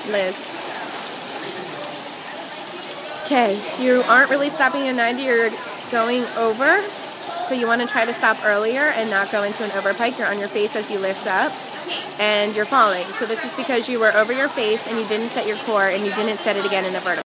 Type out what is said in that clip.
Liz. Okay, you aren't really stopping at 90, you're going over. So you want to try to stop earlier and not go into an overpike. You're on your face as you lift up, and you're falling. So this is because you were over your face and you didn't set your core and you didn't set it again in a vertical.